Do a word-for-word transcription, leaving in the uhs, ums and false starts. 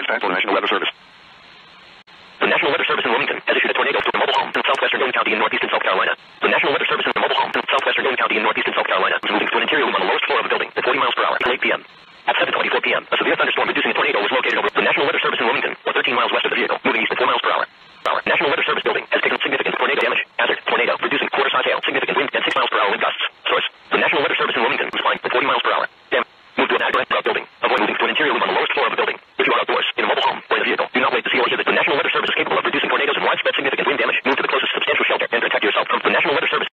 Contact for National Weather Service. The National Weather Service in Wilmington has issued a tornado to a mobile home in southwestern Dane County in northeastern South Carolina. The National Weather Service in a mobile home in southwestern Dane County in northeastern South Carolina is moving to an interior room on the lowest floor of a building at forty miles per hour until eight p.m. At seven twenty-four p.m., a severe thunderstorm reducing a tornado was located over the National Weather Service in Wilmington, or thirteen miles west of the vehicle, moving east at four miles per hour. Our National Weather Service building has taken significant tornado damage. Hazard, tornado, reducing quarter-size hail, significant wind, and six miles per hour wind gusts. Source, the National Weather Service in Wilmington was flying at forty miles per hour. Dam, move to an address building. Avoid moving to an interior room on the lowest floor of a building. If you are outdoors, in a mobile home, or in a vehicle, do not wait to see or hear that the National Weather Service is capable of reducing tornadoes and widespread significant wind damage. Move to the closest substantial shelter and protect yourself from the National Weather Service.